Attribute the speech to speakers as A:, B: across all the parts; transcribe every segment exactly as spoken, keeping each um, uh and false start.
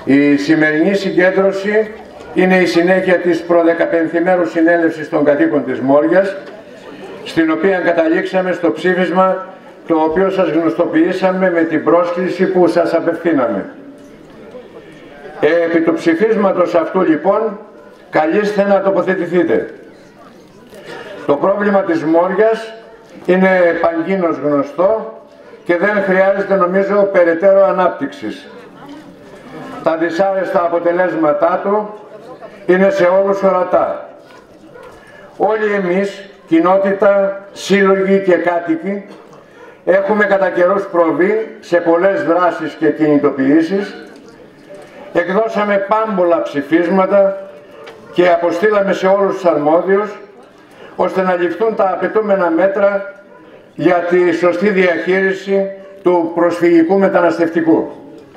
A: Η σημερινή συγκέντρωση είναι η συνέχεια της προδεκαπενθημέρους συνέλευσης των κατοίκων της Μόριας, στην οποία καταλήξαμε στο ψήφισμα το οποίο σας γνωστοποιήσαμε με την πρόσκληση που σας απευθύναμε. Επί του ψηφίσματος αυτού λοιπόν καλείστε να τοποθετηθείτε. Το πρόβλημα της Μόριας είναι παγκίνως γνωστό και δεν χρειάζεται νομίζω περαιτέρω ανάπτυξης. Τα δυσάρεστα αποτελέσματά του είναι σε όλους ορατά. Όλοι εμείς, κοινότητα, σύλλογοι και κάτοικοι, έχουμε κατά καιρούς προβεί σε πολλές δράσεις και κινητοποιήσεις, εκδώσαμε πάμπολα ψηφίσματα και αποστήλαμε σε όλους τους αρμόδιους, ώστε να ληφθούν τα απαιτούμενα μέτρα για τη σωστή διαχείριση του προσφυγικού μεταναστευτικού.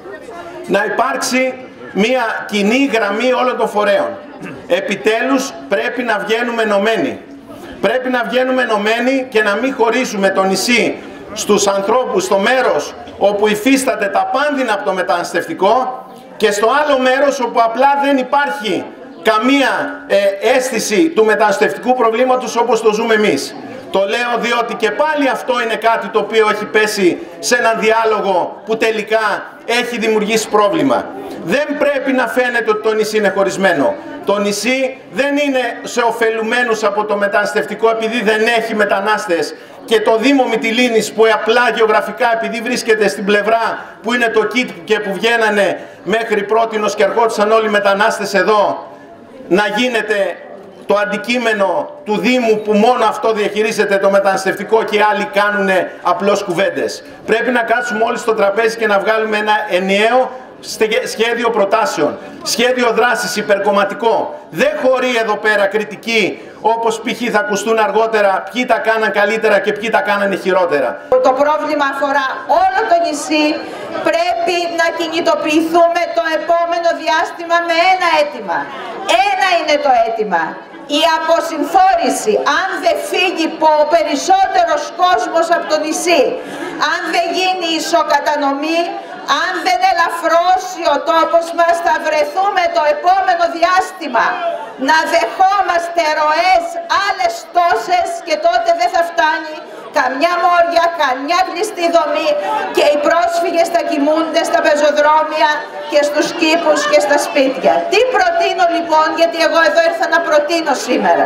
B: Να υπάρξει μια κοινή γραμμή όλων των φορέων. Επιτέλους πρέπει να βγαίνουμε ενωμένοι. Πρέπει να βγαίνουμε ενωμένοι και να μην χωρίσουμε το νησί στους ανθρώπους στο μέρος όπου υφίσταται τα πάνδυνα από το μεταναστευτικό και στο άλλο μέρος όπου απλά δεν υπάρχει καμία ε, αίσθηση του μεταναστευτικού προβλήματος όπως το ζούμε εμείς. Το λέω διότι και πάλι αυτό είναι κάτι το οποίο έχει πέσει σε έναν διάλογο που τελικά έχει δημιουργήσει πρόβλημα. Δεν πρέπει να φαίνεται ότι το νησί είναι χωρισμένο. Το νησί δεν είναι σε ωφελουμένους από το μεταναστευτικό επειδή δεν έχει μετανάστες και το Δήμο Μυτιλήνης που απλά γεωγραφικά επειδή βρίσκεται στην πλευρά που είναι το ΚΙΤ και που βγαίνανε μέχρι πρότινος και ερχόντουσαν όλοι οι μετανάστες εδώ να γίνεται το αντικείμενο του Δήμου που μόνο αυτό διαχειρίζεται το μεταναστευτικό και άλλοι κάνουν απλώς κουβέντες. Πρέπει να κάτσουμε όλοι στο τραπέζι και να βγάλουμε ένα ενιαίο σχέδιο προτάσεων, σχέδιο δράσης υπερκομματικό. Δεν χωρεί εδώ πέρα κριτική όπως π.χ. θα ακουστούν αργότερα ποιοι τα κάναν καλύτερα και ποιοι τα κάνανε χειρότερα.
C: Το πρόβλημα αφορά όλο το νησί. Πρέπει να κινητοποιηθούμε το επόμενο διάστημα με ένα αίτημα. Ένα είναι το αίτημα. Η αποσυμφόρηση, αν δεν φύγει ο περισσότερος κόσμος από το νησί, αν δεν γίνει ισοκατανομή, αν δεν ελαφρώσει ο τόπος μας, θα βρεθούμε το επόμενο διάστημα να δεχόμαστε ροές άλλες τόσες και τότε δεν θα φτάνει καμιά Μόρια, καμιά κλειστή δομή και οι πρόσφυγες θα κοιμούνται στα πεζοδρόμια και στους κήπους και στα σπίτια. Τι προτείνω λοιπόν, γιατί εγώ εδώ ήρθα να προτείνω σήμερα.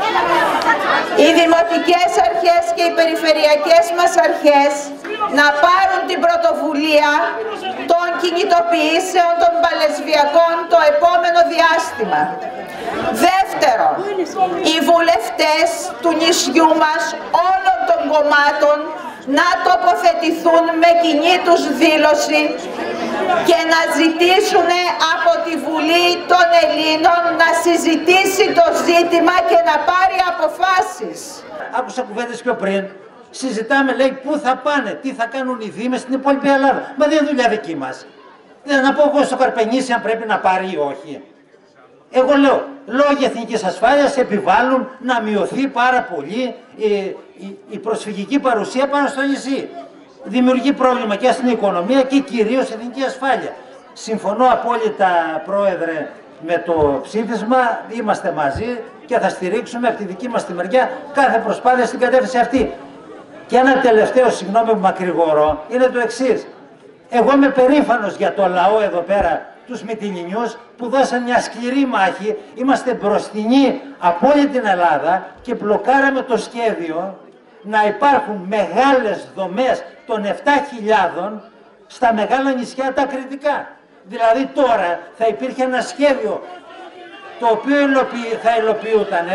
C: Οι δημοτικές αρχές και οι περιφερειακές μας αρχές να πάρουν την πρωτοβουλία των κινητοποιήσεων των παλαισβιακών το επόμενο διάστημα. Δεύτερον, οι βουλευτές του νησιού μας όλων των κομμάτων να τοποθετηθούν με κοινή τους δήλωση και να ζητήσουν από τη Βουλή των Ελλήνων να συζητήσει το ζήτημα και να πάρει αποφάσεις.
D: Άκουσα κουβέντες πιο πριν. Συζητάμε, λέει, πού θα πάνε, τι θα κάνουν οι δήμες στην υπόλοιπη Ελλάδα. Μα δεν είναι δουλειά δική μας. Δεν να πω εγώ στο Καρπενήσι αν πρέπει να πάρει ή όχι. Εγώ λέω, λόγια εθνικής ασφάλειας επιβάλλουν να μειωθεί πάρα πολύ η, η, η προσφυγική παρουσία πάνω στο νησί. Δημιουργεί πρόβλημα και στην οικονομία και κυρίως στην εθνική ασφάλεια. Συμφωνώ απόλυτα, Πρόεδρε, με το ψήφισμα, είμαστε μαζί και θα στηρίξουμε από τη δική μας τη μεριά κάθε προσπάθεια στην κατεύθυνση αυτή. Και ένα τελευταίο, συγγνώμη που μακρηγορώ, είναι το εξής. Εγώ είμαι περήφανος για το λαό εδώ πέρα, τους Μυτιληνιούς, που δώσαν μια σκληρή μάχη. Είμαστε μπροστινοί από όλη την Ελλάδα και μπλοκάραμε το σχέδιο να υπάρχουν μεγάλες δομές των επτά χιλιάδων στα μεγάλα νησιά τα κριτικά. Δηλαδή τώρα θα υπήρχε ένα σχέδιο το οποίο θα υλοποιούταν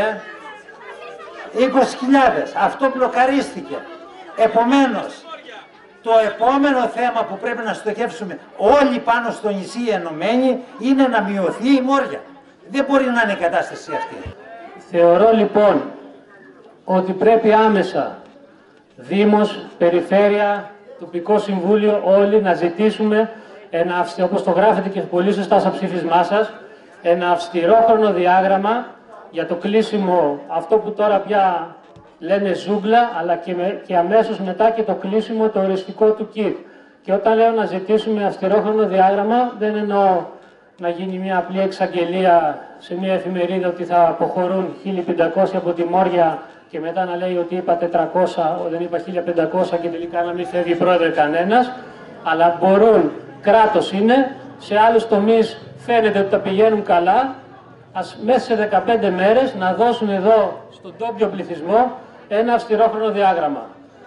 D: είκοσι χιλιάδες. Αυτό μπλοκαρίστηκε. Επομένως, το επόμενο θέμα που πρέπει να στοχεύσουμε όλοι πάνω στο νησί ενωμένοι είναι να μειωθεί η Μόρια. Δεν μπορεί να είναι η κατάσταση αυτή.
E: Θεωρώ λοιπόν ότι πρέπει άμεσα Δήμος, Περιφέρεια, Τοπικό Συμβούλιο όλοι να ζητήσουμε ένα, όπως το γράφετε και πολύ σωστά στο ψήφισμά σας, ένα αυστηρό χρονοδιάγραμμα για το κλείσιμο, αυτό που τώρα πια λένε ζούγκλα, αλλά και, με, και αμέσως μετά και το κλείσιμο το οριστικό του ΚΙΤ. Και όταν λέω να ζητήσουμε αυστηρό χρονοδιάγραμμα, δεν εννοώ να γίνει μια απλή εξαγγελία σε μια εφημερίδα ότι θα αποχωρούν χίλια πεντακόσια από τη Μόρια και μετά να λέει ότι είπα τετρακόσια, δεν είπα χίλια πεντακόσια και τελικά να μην φεύγει πρόεδρε κανένας. Αλλά μπορούν, κράτος είναι, σε άλλους τομείς φαίνεται ότι τα πηγαίνουν καλά, ας μέσα σε δεκαπέντε μέρες να δώσουν εδώ στον τόπιο πληθυσμό ένα αυστηρό χρονοδιάγραμμα.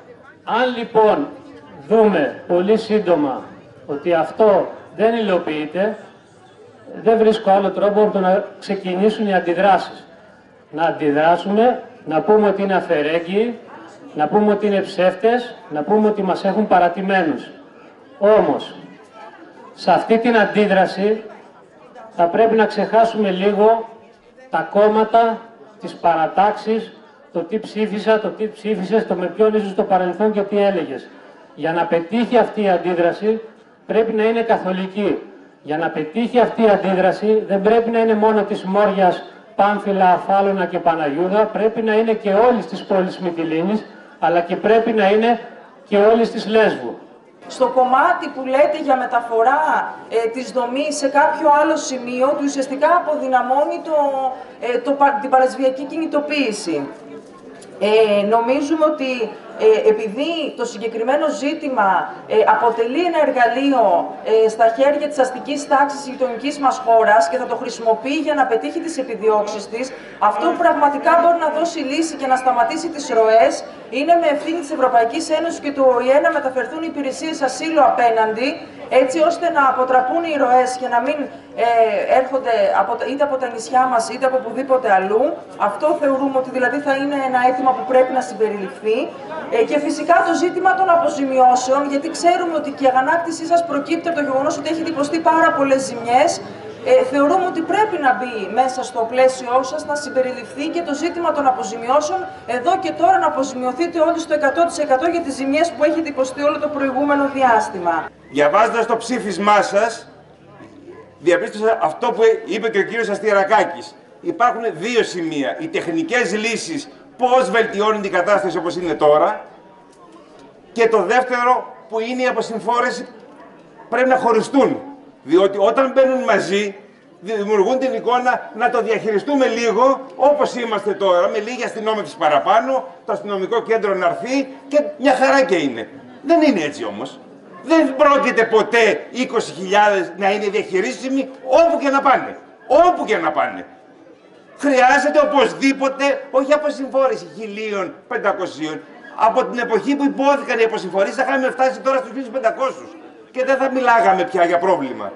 E: Αν λοιπόν δούμε πολύ σύντομα ότι αυτό δεν υλοποιείται, δεν βρίσκω άλλο τρόπο από το να ξεκινήσουν οι αντιδράσεις. Να αντιδράσουμε, να πούμε ότι είναι αφαιρέγγιοι, να πούμε ότι είναι ψεύτες, να πούμε ότι μας έχουν παρατημένους. Όμως, σε αυτή την αντίδραση θα πρέπει να ξεχάσουμε λίγο τα κόμματα, τις παρατάξεις, το τι ψήφισα, το τι ψήφισες, το με ποιον ήσουν στο παρελθόν και τι έλεγες. Για να πετύχει αυτή η αντίδραση πρέπει να είναι καθολική. Για να πετύχει αυτή η αντίδραση δεν πρέπει να είναι μόνο της Μόριας, Πάμφυλα, Αφάλωνα και Παναγιούδα, πρέπει να είναι και όλης της πόλης Μυτιλήνης, αλλά και πρέπει να είναι και όλης της Λέσβου.
F: Στο κομμάτι που λέτε για μεταφορά ε, της δομής σε κάποιο άλλο σημείο, του ουσιαστικά αποδυναμώνει το, ε, το, την παρασβιακή κινητοποίηση. Ε, νομίζουμε ότι ε, επειδή το συγκεκριμένο ζήτημα ε, αποτελεί ένα εργαλείο ε, στα χέρια της αστικής τάξης της γειτονικής μας χώρας και θα το χρησιμοποιεί για να πετύχει τις επιδιώξεις της, αυτό που πραγματικά μπορεί να δώσει λύση και να σταματήσει τις ροές είναι με ευθύνη της Ευρωπαϊκής Ένωσης και του Ο Η Ε να μεταφερθούν οι υπηρεσίες ασύλου απέναντι, έτσι ώστε να αποτραπούν οι ροές και να μην ε, έρχονται από, είτε από τα νησιά μας είτε από οπουδήποτε αλλού. Αυτό θεωρούμε ότι δηλαδή θα είναι ένα αίτημα που πρέπει να συμπεριληφθεί. Ε, και φυσικά το ζήτημα των αποζημιώσεων, γιατί ξέρουμε ότι και η αγανάκτησή σας προκύπτει από το γεγονός ότι έχετε υποστεί πάρα πολλές ζημιές. Ε, θεωρούμε ότι πρέπει να μπει μέσα στο πλαίσιό σας να συμπεριληφθεί και το ζήτημα των αποζημιώσεων, εδώ και τώρα να αποζημιωθείτε όλοι στο εκατό τοις εκατό για τις ζημιές που έχετε υποστεί όλο το προηγούμενο διάστημα.
G: Διαβάζοντας το ψήφισμά σας, διαπίστωσα αυτό που είπε και ο κύριος Αστιερακάκης. Υπάρχουν δύο σημεία. Οι τεχνικές λύσεις, πώς βελτιώνουν την κατάσταση όπως είναι τώρα, και το δεύτερο που είναι η αποσυμφόρηση, πρέπει να χωριστούν. Διότι όταν μπαίνουν μαζί, δημιουργούν την εικόνα να το διαχειριστούμε λίγο, όπως είμαστε τώρα, με λίγη αστυνόμευση παραπάνω, το αστυνομικό κέντρο να έρθει και μια χαρά και είναι. Δεν είναι έτσι όμως. Δεν πρόκειται ποτέ είκοσι χιλιάδες να είναι διαχειρίσιμοι όπου και να πάνε. Όπου και να πάνε. Χρειάζεται οπωσδήποτε, όχι αποσυμφόρηση χίλια πεντακόσια. Από την εποχή που υπόθηκαν οι αποσυμφορήσεις θα είχαμε φτάσει τώρα στους χίλια πεντακόσια. Και δεν θα μιλάγαμε πια για πρόβλημα.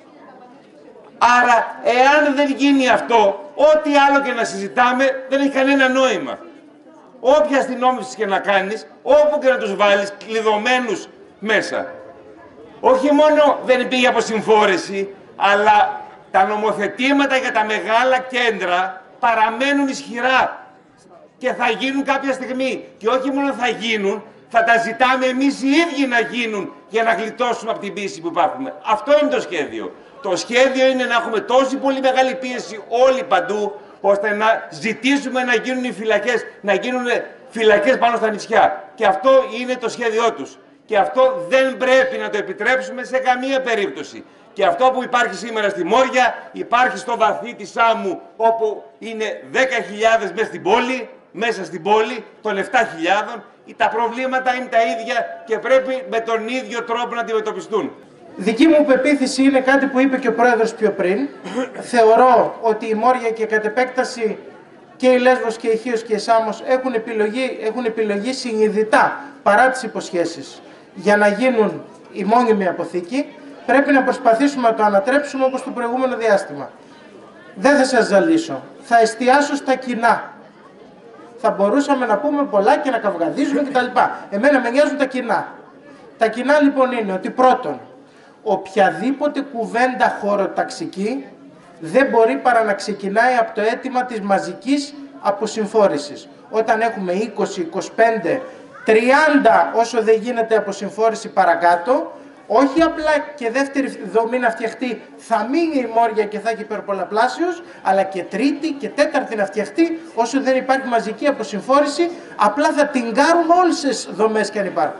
G: Άρα, εάν δεν γίνει αυτό, ό,τι άλλο και να συζητάμε δεν έχει κανένα νόημα. Όποια αστυνόμευση και να κάνεις, όπου και να τους βάλεις κλειδωμένους μέσα. Όχι μόνο δεν πήγε από συμφόρηση, αλλά τα νομοθετήματα για τα μεγάλα κέντρα παραμένουν ισχυρά και θα γίνουν κάποια στιγμή. Και όχι μόνο θα γίνουν, θα τα ζητάμε εμείς οι ίδιοι να γίνουν για να γλιτώσουμε από την πίεση που υπάρχουμε. Αυτό είναι το σχέδιο. Το σχέδιο είναι να έχουμε τόση πολύ μεγάλη πίεση όλοι παντού, ώστε να ζητήσουμε να γίνουν οι φυλακές, να γίνουν φυλακές πάνω στα νησιά. Και αυτό είναι το σχέδιό τους. Και αυτό δεν πρέπει να το επιτρέψουμε σε καμία περίπτωση. Και αυτό που υπάρχει σήμερα στη Μόρια, υπάρχει στο βαθύ της Σάμου, όπου είναι δέκα χιλιάδες μέσα στην πόλη, μέσα στην πόλη των επτά χιλιάδων. Τα προβλήματα είναι τα ίδια και πρέπει με τον ίδιο τρόπο να αντιμετωπιστούν.
H: Δική μου πεποίθηση είναι κάτι που είπε και ο Πρόεδρος πιο πριν. Θεωρώ ότι η Μόρια και κατ' επέκταση και η Λέσβος και η Χίος και η Σάμος έχουν επιλογή, έχουν επιλογή συνειδητά, παρά τις υποσχέσεις, για να γίνουν η μόνιμη αποθήκη. Πρέπει να προσπαθήσουμε να το ανατρέψουμε όπως το προηγούμενο διάστημα. Δεν θα σας ζαλίσω. Θα εστιάσω στα κοινά. Θα μπορούσαμε να πούμε πολλά και να καυγαδίζουμε κτλ. Εμένα με νοιάζουν τα κοινά. Τα κοινά λοιπόν είναι ότι πρώτον, οποιαδήποτε κουβέντα χωροταξική δεν μπορεί παρά να ξεκινάει από το αίτημα της μαζικής αποσυμφόρησης. Όταν έχουμε είκοσι, είκοσι πέντε, τριάντα όσο δεν γίνεται αποσυμφόρηση παρακάτω, όχι απλά και δεύτερη δομή να φτιαχτεί, θα μείνει η Μόρια και θα έχει υπερπολαπλάσιος, αλλά και τρίτη και τέταρτη να φτιαχτεί, όσο δεν υπάρχει μαζική αποσυμφόρηση, απλά θα τυγκάρουν όλες τις δομές και αν υπάρχουν.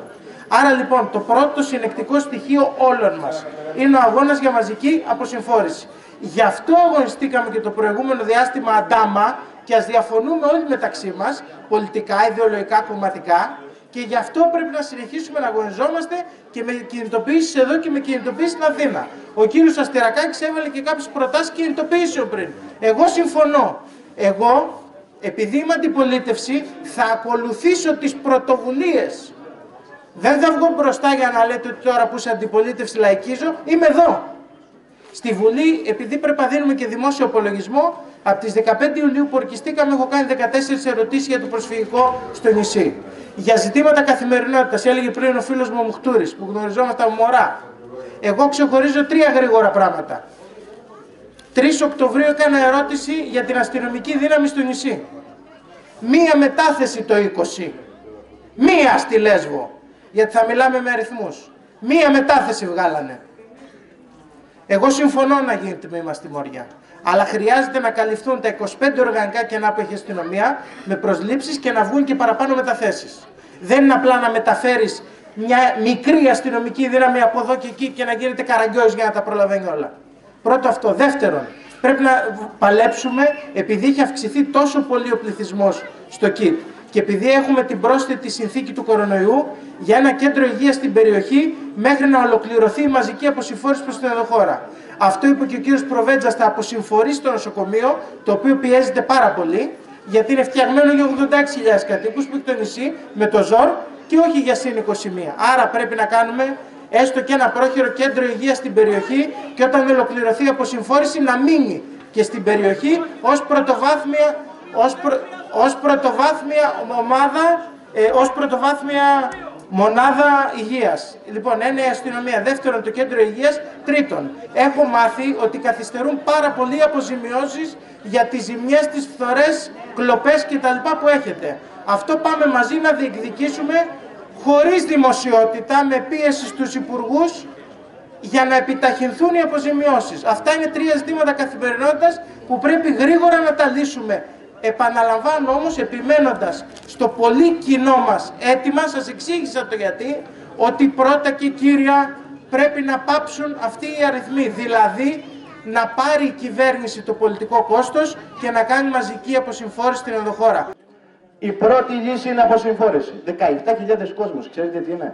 H: Άρα λοιπόν το πρώτο συνεκτικό στοιχείο όλων μας είναι ο αγώνας για μαζική αποσυμφόρηση. Γι' αυτό αγωνιστήκαμε και το προηγούμενο διάστημα αντάμα και ας διαφωνούμε όλοι μεταξύ μας, πολιτικά, ιδεολογικά, κομματικά, και γι' αυτό πρέπει να συνεχίσουμε να αγωνιζόμαστε και με κινητοποιήσεις εδώ και με κινητοποιήσεις στην Αθήνα. Ο κύριος Αστηρακάκης έβαλε και κάποιες προτάσεις κινητοποιήσεων πριν. Εγώ συμφωνώ. Εγώ, επειδή είμαι αντιπολίτευση, θα ακολουθήσω τις πρωτοβουλίες. Δεν θα βγω μπροστά για να λέτε ότι τώρα που είσαι αντιπολίτευση λαϊκίζω, είμαι εδώ. Στη Βουλή, επειδή πρέπει να δίνουμε και δημόσιο απολογισμό, από τις δεκαπέντε Ιουλίου που ορκιστήκαμε, έχω κάνει δεκατέσσερις ερωτήσεις για το προσφυγικό στο νησί. Για ζητήματα καθημερινότητας, έλεγε πριν ο φίλος μου ο Μουχτούρης, που γνωριζόμαστε από μωρά. Εγώ ξεχωρίζω τρία γρήγορα πράγματα. τρεις Οκτωβρίου έκανα ερώτηση για την αστυνομική δύναμη στο νησί. Μία μετάθεση το είκοσι. Μία στη Λέσβο. Γιατί θα μιλάμε με αριθμούς. Μία μετάθεση βγάλανε. Εγώ συμφωνώ να γίνει τμήμα στη Μοριά. Αλλά χρειάζεται να καλυφθούν τα είκοσι πέντε οργανικά κενά που έχει η αστυνομία με προσλήψεις και να βγουν και παραπάνω μεταθέσεις. Δεν είναι απλά να μεταφέρεις μια μικρή αστυνομική δύναμη από εδώ και εκεί και να γίνεται καραγκιόζης για να τα προλαβαίνει όλα. Πρώτο αυτό. Δεύτερον, πρέπει να παλέψουμε, επειδή έχει αυξηθεί τόσο πολύ ο πληθυσμός στο ΚΙΤ και επειδή έχουμε την πρόσθετη συνθήκη του κορονοϊού, για ένα κέντρο υγείας στην περιοχή μέχρι να ολοκληρωθεί η μαζική αποσυμφόρηση προς την ενδοχώρα. Αυτό είπε και ο κύριος Προβέτζας, θα αποσυμφορήσει το νοσοκομείο, το οποίο πιέζεται πάρα πολύ, γιατί είναι φτιαγμένο για ογδόντα έξι χιλιάδες κατοίκους που έχει το νησί με το ζόρ και όχι για συν είκοσι μία. Άρα πρέπει να κάνουμε έστω και ένα πρόχειρο κέντρο υγείας στην περιοχή και όταν ολοκληρωθεί η αποσυμφόρηση να μείνει και στην περιοχή ως πρωτοβάθμια, ως προ, ως πρωτοβάθμια ομάδα, ε, ως πρωτοβάθμια μονάδα υγείας. Λοιπόν, ένα η αστυνομία. Δεύτερον, το κέντρο υγείας. Τρίτον, έχω μάθει ότι καθυστερούν πάρα πολλοί αποζημιώσεις για τις ζημιές, τις φθορές, κλοπές κτλ. Που έχετε. Αυτό πάμε μαζί να διεκδικήσουμε χωρίς δημοσιότητα, με πίεση στους υπουργούς, για να επιταχυνθούν οι αποζημιώσεις. Αυτά είναι τρία ζητήματα καθημερινότητας που πρέπει γρήγορα να τα λύσουμε. Επαναλαμβάνω όμως, επιμένοντας στο πολύ κοινό μας αίτημα, σας εξήγησα το γιατί, ότι πρώτα και κύρια πρέπει να πάψουν αυτοί οι αριθμοί, δηλαδή να πάρει η κυβέρνηση το πολιτικό κόστος και να κάνει μαζική αποσυμφόρηση στην ενδοχώρα.
I: Η πρώτη λύση είναι αποσυμφόρηση. δεκαεπτά χιλιάδες κόσμος, ξέρετε τι είναι.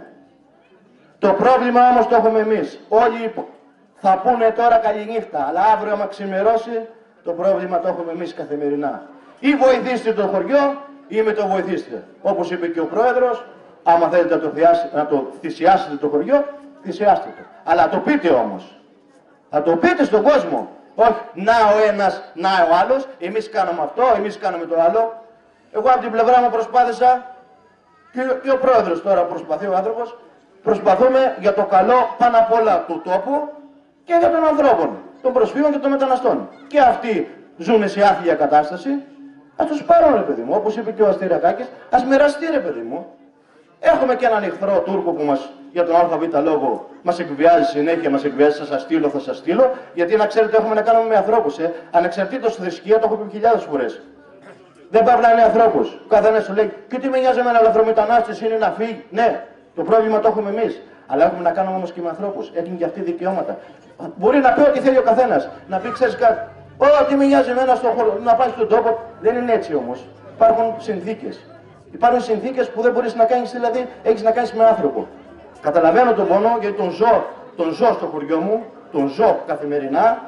I: Το πρόβλημα όμως το έχουμε εμείς. Όλοι θα πούνε τώρα καληνύχτα, αλλά αύριο άμα ξημερώσει, το πρόβλημα το έχουμε εμείς καθημερινά. Ή βοηθήστε το χωριό ή με το βοηθήστε. Όπως είπε και ο πρόεδρος, άμα θέλετε να το, να το θυσιάσετε το χωριό, θυσιάστε το. Αλλά το πείτε όμως. Θα το πείτε στον κόσμο. Όχι να ο ένας, να ο άλλος, εμείς κάνουμε αυτό, εμείς κάνουμε το άλλο. Εγώ από την πλευρά μου προσπάθησα και, και ο πρόεδρος τώρα προσπαθεί ο άνθρωπος. Προσπαθούμε για το καλό πάνω απ' όλα του τόπου και για των ανθρώπων, των προσφύγων και των μεταναστών. Και αυτοί ζουν σε άθλια κατάσταση. Ας τους πάρουν, ρε παιδί μου, όπως είπε και ο Αστηρακάκης, ας μοιραστεί, ρε παιδί μου. Έχουμε και έναν εχθρό Τούρκο που μας, για τον ΑΒ λόγο, μας εκβιάζει συνέχεια, μας εκβιάζει, θα σας στείλω, θα σας στείλω. Γιατί να ξέρετε, έχουμε να κάνουμε με ανθρώπους, ε. Ανεξαρτήτως θρησκεία, το έχω πει χιλιάδες φορές. Δεν πάει να είναι ανθρώπους. Ο καθένας σου λέει, και τι με νοιάζει με ένα λαθρομετανάστης, είναι να φύγει. Ναι, το πρόβλημα το έχουμε εμείς. Αλλά έχουμε να κάνουμε όμως και με ανθρώπους. Έχουν και αυτοί δικαιώματα. Μπορεί να πει ό,τι θέλει ο καθένας. Να πει, ξέρεις κάτι. Ό,τι με νοιάζει εμένα στο χώρο, να πάει στον τόπο. Δεν είναι έτσι όμως. Υπάρχουν συνθήκες. Υπάρχουν συνθήκες που δεν μπορείς να κάνεις, δηλαδή έχεις να κάνεις με άνθρωπο. Καταλαβαίνω τον πόνο γιατί τον ζω, τον ζω στο χωριό μου, τον ζω καθημερινά.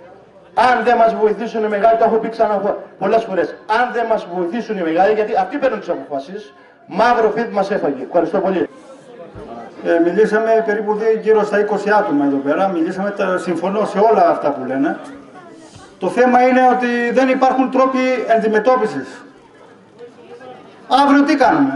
I: Αν δεν μας βοηθήσουν οι μεγάλοι, το έχω πει ξανά πολλές φορές. Αν δεν μας βοηθήσουν οι μεγάλοι, γιατί αυτοί παίρνουν τις αποφάσεις, μαύρο φίδι μας έφαγε. Ευχαριστώ πολύ.
J: Ε, μιλήσαμε περίπου γύρω στα είκοσι άτομα εδώ πέρα. Μιλήσαμε, τα, συμφωνώ σε όλα αυτά που λένε. Το θέμα είναι ότι δεν υπάρχουν τρόποι αντιμετώπισης. Αύριο τι κάνουμε.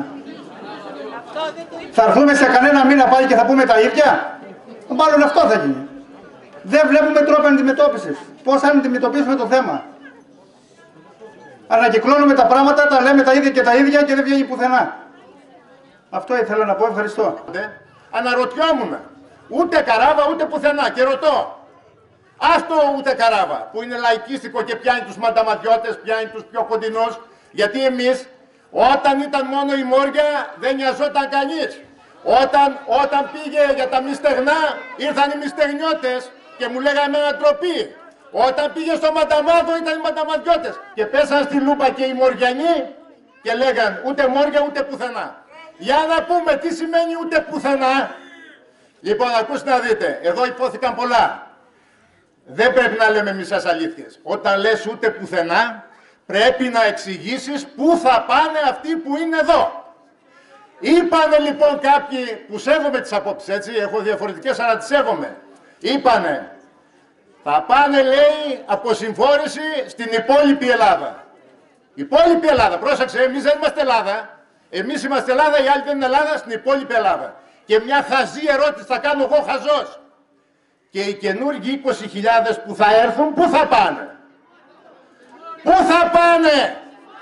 J: Θα έρθουμε σε κανένα μήνα πάλι και θα πούμε τα ίδια. Μάλλον αυτό θα γίνει. Δεν βλέπουμε τρόπο αντιμετώπισης. Πώς θα αντιμετωπίσουμε το θέμα. Ανακυκλώνουμε τα πράγματα, τα λέμε τα ίδια και τα ίδια και δεν βγαίνει πουθενά. Αυτό ήθελα να πω, ευχαριστώ.
A: Αναρωτιόμουν. Ούτε καράβα ούτε πουθενά και ρωτώ. Αυτό ούτε καράβα που είναι λαϊκίστικο και πιάνει τους μανταμαδιώτες, πιάνει τους πιο κοντινούς. Γιατί εμείς όταν ήταν μόνο η Μόρια δεν νοιαζόταν κανείς.
K: Όταν, όταν πήγε για τα μη στεγνά, ήρθαν οι μυστεγνιώτες και μου λέγανε ένα ντροπή. Όταν πήγε στο Μανταμάδο ήταν οι Μανταμαδιώτες και πέσαν στη λούπα και οι Μοριανοί και λέγαν ούτε Μόρια ούτε πουθενά. Για να πούμε τι σημαίνει ούτε πουθενά. Λοιπόν, ακούστε να δείτε, εδώ υπόθηκαν πολλά. Δεν πρέπει να λέμε μισές αλήθειες. Όταν λες ούτε πουθενά, πρέπει να εξηγήσεις πού θα πάνε αυτοί που είναι εδώ. Είπανε λοιπόν κάποιοι που σέβομαι τις απόψεις, έτσι, έχω διαφορετικές αλλά τις σέβομαι. Είπανε, θα πάνε λέει από συμφόρηση στην υπόλοιπη Ελλάδα. Υπόλοιπη Ελλάδα, πρόσεξε, εμείς δεν είμαστε Ελλάδα. Εμείς είμαστε Ελλάδα, οι άλλοι δεν είναι Ελλάδα, στην υπόλοιπη Ελλάδα. Και μια χαζή ερώτηση θα κάνω εγώ χαζός. Και οι καινούργοι είκοσι χιλιάδες που θα έρθουν, πού θα πάνε? Πού θα πάνε?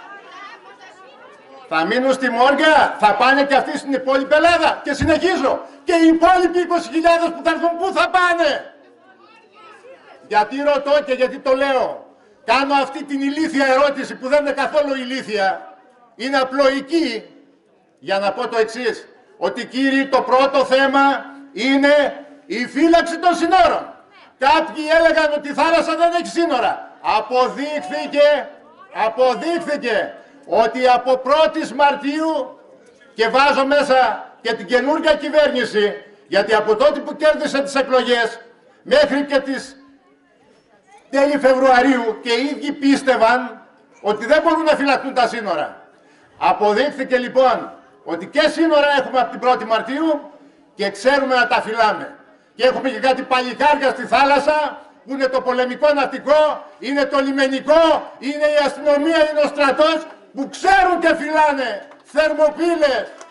K: Θα μείνουν στη Μόρια, θα πάνε και αυτοί στην υπόλοιπη Ελλάδα. Και συνεχίζω. Και οι υπόλοιποι είκοσι χιλιάδες που θα έρθουν, πού θα πάνε? Γιατί ρωτώ και γιατί το λέω. Κάνω αυτή την ηλίθια ερώτηση που δεν είναι καθόλου ηλίθια. Είναι απλοϊκή. Για να πω το εξής. Ότι κύριοι το πρώτο θέμα είναι η φύλαξη των συνόρων. Κάποιοι έλεγαν ότι η θάλασσα δεν έχει σύνορα. Αποδείχθηκε, αποδείχθηκε ότι από πρώτη Μαρτίου και βάζω μέσα και την καινούργια κυβέρνηση, γιατί από τότε που κέρδισε τις εκλογές μέχρι και τις τέλη Φεβρουαρίου και οι ίδιοι πίστευαν ότι δεν μπορούν να φυλακτούν τα σύνορα. Αποδείχθηκε λοιπόν ότι και σύνορα έχουμε από την πρώτη Μαρτίου και ξέρουμε να τα φυλάμε. Και έχουμε και κάτι παλικάρια στη θάλασσα που είναι το πολεμικό ναυτικό, είναι το λιμενικό, είναι η αστυνομία, είναι ο στρατός που ξέρουν και φυλάνε θερμοπύλες,